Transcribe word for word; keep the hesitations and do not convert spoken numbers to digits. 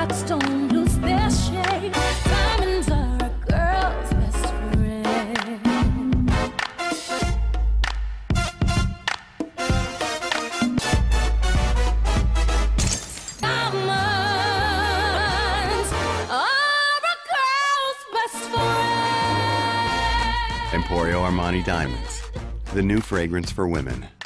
hearts don't lose their shape. Diamonds are a girl's best friend. Diamonds are a girl's best friend. Emporio Armani Diamonds, the new fragrance for women.